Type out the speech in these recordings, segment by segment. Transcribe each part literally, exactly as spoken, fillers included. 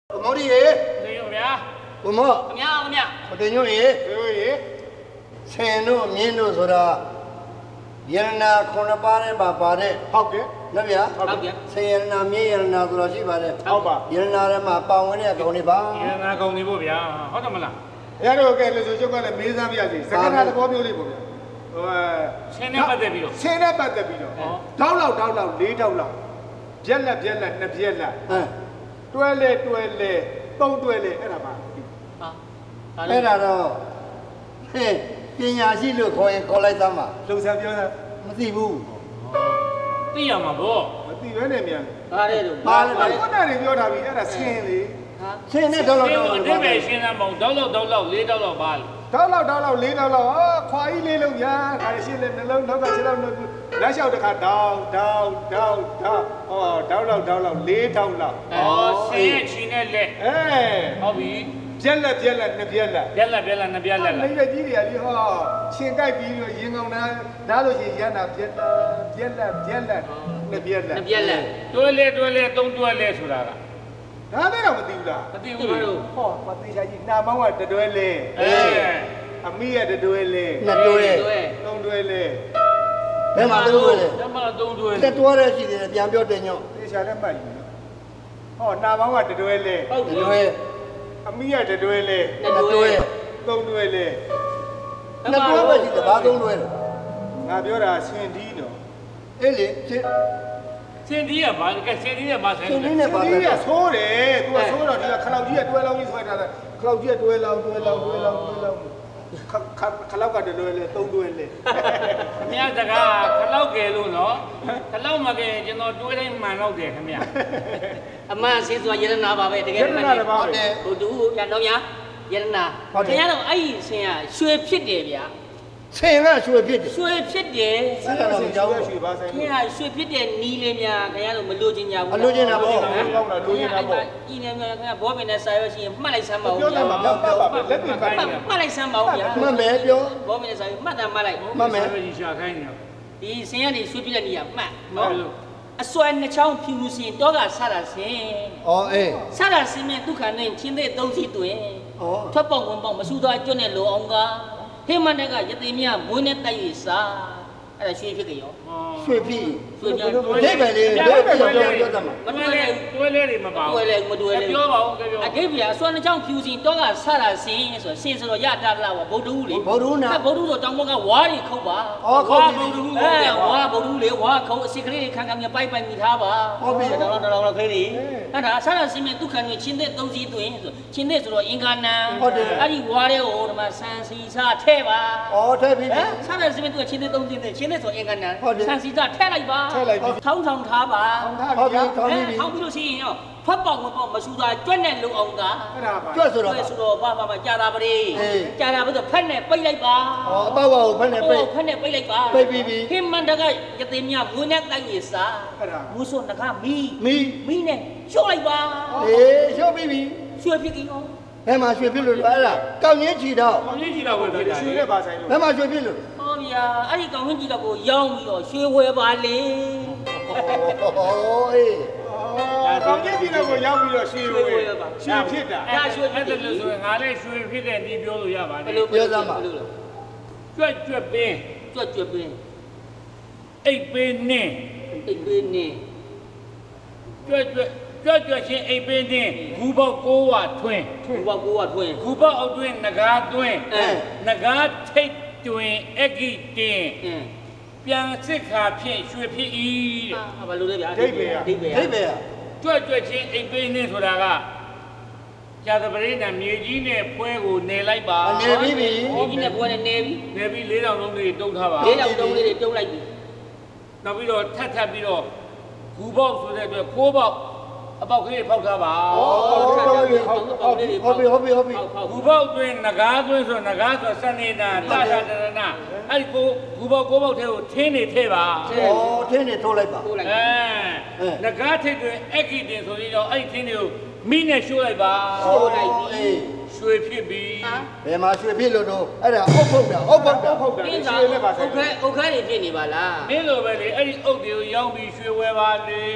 毛利爷， 对有呀， 我们怎么样？怎么样？ 我等于爷，等于爷，前路面路说的，人那可能把人把把人， 好嘅， 那边， 好嘅， 前人那面人那做了些把人， 好吧， 人那人嘛把我们搞你吧， 人那搞你不bien，好怎么了？ ရတော့ကဲလို့ဆိုကျုပ်ကလည်းမေးစမ်းပြရစီစကနာသဘောမျိုးလေးပေါ့ဗျာဟိုဆင်းနဲ့ပတ်သက်ပြီးတော့ဆင်းနဲ့ပတ်သက်ပြီးတော့တောက်လောက်တောက်လောက်လေးတောက်လောက်ပြက်လက်ပြက်လက်နှစ်ပြက်လက်ဟမ်တွဲလဲတွဲလဲသုံးတွဲလဲအဲ့ဒါပါဟာအဲ့ဒါတော့ဟဲ့ပညာရှိလို့ခေါ်ရင်ခေါ်လိုက်သမ်းပါလုံဆန်ပြောစမ်းမသိဘူးသိရမှာဗောမသိဘဲနဲ့မြန်ဘာလဲလို့ပါလေဘာလဲခုနကပြောတာပြီအဲ့ဒါဆင်းလေဆင်းနဲ့တော့တော့တော့အတိပဲရှင်းသမောင်းတောက်လောက်တောက်လောက်လေးတောက်လောက်ပါလေတောက်လောက်တောက်လောက်လေးတောက်လောက်အာခွာကြီးလေးလုံးညာခါရှင်းလဲနှလုံးနောက်ကခြေလောက်လက်လျှောက်တခါတောင်းတောင်းတောင်းတောင်းဟောတောက်လောက်တောက်လောက်လေးတောက်လောက်အော်ဆင်းရဲ့ချီနဲ့လက်အဲဟုတ်ပြီပြက်လက်ပြက်လက်နှစ်ပြက်လက်ပြက်လက်ပြက်လက်နှစ်ပြက်လက်လေးရကြီးတွေကဒီဟောရှင်ကြိုက်ပြီးတော့ရင်ကောင်းတာဒါလို့ရှိရင်ရန်တာပြက်လက်ပြက်လက်ပြက်လက်နှစ်ပြက်လက်နှစ်ပြက်လက်တွဲလဲတွဲလဲသုံးတွဲလဲဆိုတာကဒါလည်းတော့မသိဘူးလားမသိဘူးလို့ဟောမသိချာကြီးနှာမောင်းကတတွဲလဲအဲအမိရတတွဲလဲနှစ်တွဲသုံးတွဲလဲဘယ်မှာသုံးတွဲလဲဓမ္မသုံးတွဲတက်တွဲတဲ့ရှိတယ်ပြန်ပြောတင်ညော့သိချာလည်းမှတ်ယူဟောနှာမောင်းကတတွဲလဲဟုတ်ပြီတွဲအမိရတတွဲလဲနှစ်တွဲသုံးတွဲလဲနှစ်တွဲပဲရှိတယ်ဘာသုံးတွဲလဲငါပြောတာရှင်ဒီနော်အေးလေဆင်းစင်ဒီကဘာကစင်ဒီကဘာဆိုင်ဆင်းလဲနဲ့ပါဒီလဲကဆိုးတယ်သူကဆိုးတော့ဒီကခလောက်ကြီးကတွဲလောင်းကြီးဆွဲထားတယ်ခလောက်ကြီးကတွဲလောင်းတွဲလောင်းတွဲလောင်းတွဲလောင်းခခခလောက်ကတတွဲလဲသုံးတွဲလဲခင်ဗျားတကားခလောက်ကယ်လို့နော်ခလောက်မကယ်ကျွန်တော်တွေးတိုင်းမှန်တော့တယ်ခင်ဗျာအမှန်ဆင်းဆိုတာယရနာပါပဲတကယ်ရတနာလည်းပါဟုတ်တယ်ဟိုတူရတော့ညာယရနာခင်ဗျားတို့အဲ့ဒီဆင်းကရွှေဖြစ်တယ်ဗျာဆင်းကရွှေဖြစ်တယ်ရွှေဖြစ်တယ်ဆင်းကတော့မကြောက်ဘူးရွှေပါဆိုင်ခင်ဗျာရွှေဖြစ်တဲ့နီးလေးများခင်ဗျားတို့မလို့ချင်ကြဘူးအလိုချင်တာပေါ့ကောင်းတာလိုချင်တာပေါ့ဒီနေ့များခင်ဗျာဘောပင်နဲ့စာရွက်ရှိရင်မှတ်လိုက်စမ်းပါဦးပြောတယ်မှာပြောပါပါလက်ပြပိုင်းမှတ်မှတ်လိုက်စမ်းပါဦးဗျာမှတ်မယ်ပြောဘောပင်နဲ့စာရွက်မှတ်တာမှတ်လိုက်မှတ်မယ်ဒီရှာခိုင်းနေဒီဆင်းကနေရွှေဖြစ်တဲ့နီးကမှတ်ဟုတ်လို့အစွဲနှစ်ချောင်းဖြူဖြူစင်တော့ကဆတာဆင်းဩအေးဆတာဆင်းမြဒုက္ခနဲ့ချင်းတဲ့သုံးစီတွင်ဩထွက်ပေါက်ဝင်ပေါက်မဆူသွားကျွတ်နဲ့လောအောင်ကဟိမန္တကယသိမြမွေးနဲ့တိုက်ရစားအဲ့ဒါရွှေဖြစ်ကြရောရွှေဖြစ်ရွှေပြဒိဗ္ဗေလေးဒိဗ္ဗေပြောပြောတယ်မှာမတွဲလဲတွဲလဲတွေမပါတွဲဘူးလဲမတွဲလဲပြောပါဦးပြောအတိပ္ပယအစွမ်းနှချောင်းဖြူစီတော့ကဆတာစင်းဆိုစင်းဆိုတော့ရတာလားဗုဒ္ဓဦးလေဗုဒ္ဓဦးနာဗုဒ္ဓဦးဆိုတောင်ဘက်ကဝါးတွေခုတ်ပါဩခေါ်ပြီအဲဝါးဗုဒ္ဓဦးလေဝါးခုတ်အစိကလေးခံခံမြပိုက်ပိုက်မိထားပါတော်တော်တော်တော်ခဲလေအဲ့ဒါဆတာစင်းမြဒုက္ခနဲ့ချင်းတဲ့သုံးစီတွင်ဆိုချင်းတဲ့ဆိုတော့အင်္ဂါနံအဲ့ဒီဝါးတဲ့ဟိုဒီမှာဆန်စီစားထဲပါဩထဲပြီဟမ်ဆတာစင်းမြသူကချင်းတဲ့သုံးစီတွင်ချင်းတဲ့ဆိုအင်္ဂါနံဟုတ်တယ်ဆန်စီစားထဲလိုက်ပါထဲလိုက်ပြီထောင်းထောင်းထားပါဟုတ်ပြီကောင်းပြီထောင်းပြီးလို့ရှိရင်ရောဖတ်ပေါက်မပေါက်မဆူတာကြွက်နဲ့လုံအောင်ကအဲ့ဒါပါကျွတ်ဆိုတော့ကျွက်ဆိုတော့ဘာမှမကြာတာပရိအေးကြာတာဘုဆိုဖက်နဲ့ပိတ်လိုက်ပါဩအပေါ့ပေါ့ဖက်နဲ့ပိတ်ဖက်နဲ့ပိတ်လိုက်ပါပိတ်ပြီးပြီဟိမန္တကယသိမြမွေးနဲ့တိုက်ရစားအဲ့ဒါမူဆိုနကမီမီမီနဲ့ရှို့လိုက်ပါအေးရှုပ်ပြီးပြီရွှေဖြစ်ကြီးရောဘယ်မှာရွှေဖြစ်လို့လဲအဲ့ဒါကောက်ရင်းချီတော့။အင်းကြီးတော့ဝယ်ပြတာရွှေနဲ့ပါဆိုင်လို့ဘယ်မှာရွှေဖြစ်လို့ဟောဗျာအဲ့ဒီကောင်ဝင်းကြီးတော့ကိုရောင်းပြီးတော့ရွှေဝယ်ပါလေဩအေးအော်ကောင်းကြီးကြီးတော့ကိုရောက်ပြီးတော့ရွှေဝယ်ရွှေဖြစ်တာအဲ့ဒါရွှေဖြစ်အဲ့တယ်ဒါလို့ဆိုရင်ငါလည်းရွှေဖြစ်တဲ့ဒီပြောလို့ရပါဘတယ်ယ်လိုပြောစမ်းပါဘယ်လိုလဲ။ကြွက်ကြွက်ပင်းကြွက်ကြွက်ပင်းအိတ်ပင်းနင်းအိတ်ပေးနေကြွက်ကြွက်ကြွက်ကြွက်ချင်းအိတ်ပင်းနင်းဂူပေါက်ကိုးဝထွင်းဘုရားကိုကထွင်းဂူပေါက်အောက်တွင်းငကားတွင်းအဲငကားထိတ်တွင်အဂိတင်အင်းပြန်စစ်ခါဖြင့်ရွှေဖြစ်၏တဲ့အာဘာလို့လဲဗျာဒိဗ္ဗေယဒိဗ္ဗေယဒိဗ္ဗေကကြွက်ကြွက်ချင်းအိတ်ပင်းနင်းဆိုတာကကြာသပရိနဲ့မြေကြီးနဲ့ဖွဲကိုနေလိုက်ပါအနေပြီးပြီဒီကြီးနဲ့ပွဲနဲ့နေပြီနေပြီးလေးတောင်လုံးလေးတုံးထားပါလေးတောင်တုံးလေးတွေတုံးလိုက်ပြီနောက်ပြီးတော့ထပ်ထပ်ပြီးတော့ဂူပေါက်ဆိုတဲ့အတွက်ကိုးပေါက်အပေါက်ကလေးဖောက်ထားပါဟုတ်ပြီဟုတ်ပြီဟုတ်ပြီဟုတ်ပြီဟုတ်ပြီဂူပေါက်တွင်ငကားတွင်ဆိုငကားဆိုစနေနာတာတာတရဏအဲ့ဒီကိုဂူပေါက်ကိုးပေါက်ထဲကိုထင်းနေထဲပါဩထင်းနေထိုးလိုက်ပါထိုးလိုက်အဲငကားထိတ်တွင်အဂိတင်ဆိုပြီးတော့အဲ့ဒီထင်းတွေကိုမိနဲ့ရှိုးလိုက်ပါရှိုးလိုက်ပြီအေးရွှေဖြစ်ပြီဘယ်မှာရွှေဖြစ်လို့တော့အဲ့ဒါအုတ်ဖုတ်တာအုတ်ဖုတ်တာဟုတ်တယ်ပြင်းရွှေစားနဲ့ပါဆိုင်โอเคโอเคတွေဖြစ်နေပါလားမင်းလိုပဲလေအဲ့ဒီအုတ်တွေကိုရောင်းပြီးရွှေဝဲပါလေဟ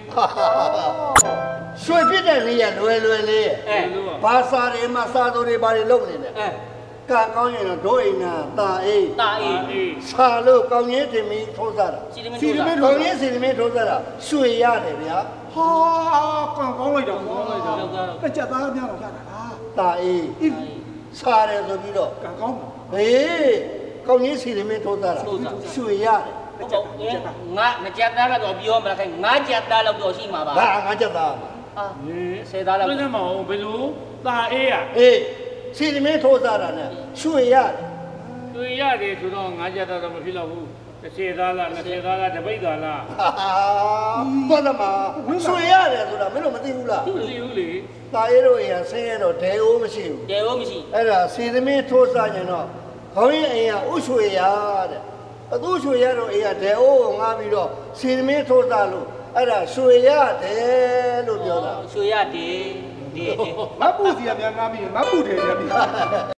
ရွှေဖြစ်တဲ့နေရလွယ်လွယ်လေးအဲဘာစာတွေမှာစာသူတွေဘာတွေလုပ်နေလဲအဲကံကောင်းရင်တော့ဒိုးအိမ်နာတာအေးတာအေးစာလို့ကောင်းကြီးတင်ပြီးထိုးစားတာစီတမင်းတို့ကောင်းကြီးစီသမင်းထိုးစားတာရွှေရတယ်ဗျာဟာကံကောင်းလိုက်တော့ကောင်းလိုက်တော့လောက်သားတော့တက်ကြသားများတော့ရတာလားတာအေးအေးစားတယ်ဆိုပြီးတော့ကံကောင်းပါဟေးကောင်းကြီးစီသမင်းထိုးစားတာရွှေရတယ်ဟုတ်ပေါ့ငါငကြက်သားကတော့ပြောမလားခိုင်းငါကြက်သားလောက်တော့ရှိမှာပါဘာငါချက်သားအာဆယ်သားလောက်ဘယ်နဲ့မအောင်ဘယ်လိုตาအေးရအေးစီသမင်းထိုးစားတာနဲ့ရွှေရတယ်တွေ့ရတယ်ဆိုတော့ငါကြတော့မဖြစ်တော့ဘူးတစ်စေသားလားနှစ်စေသားလားတပိတ်သားလားဟာဘာသမားရွှေရတယ်ဆိုတာမင်းတို့မသိဘူးလားမသိဘူးလေတာရဲတို့အိမ်ကဆင်းရဲတော့ဒဲအိုးမရှိဘူးတယ်ဟုတ်မရှိအဲ့ဒါစီသမင်းထိုးစားရင်တော့ခေါင်းရင်အိမ်ကဥရွှေရတဲ့အသူရွှေရတော့အိမ်ကဒဲအိုးကိုငားပြီးတော့စီသမင်းထိုးစားလို့အဲ့ဒါရွှေရတယ်လို့ပြောတာရွှေရတယ်ဒီမပူစီရများငားပြီးမပူတယ်ကြပြီ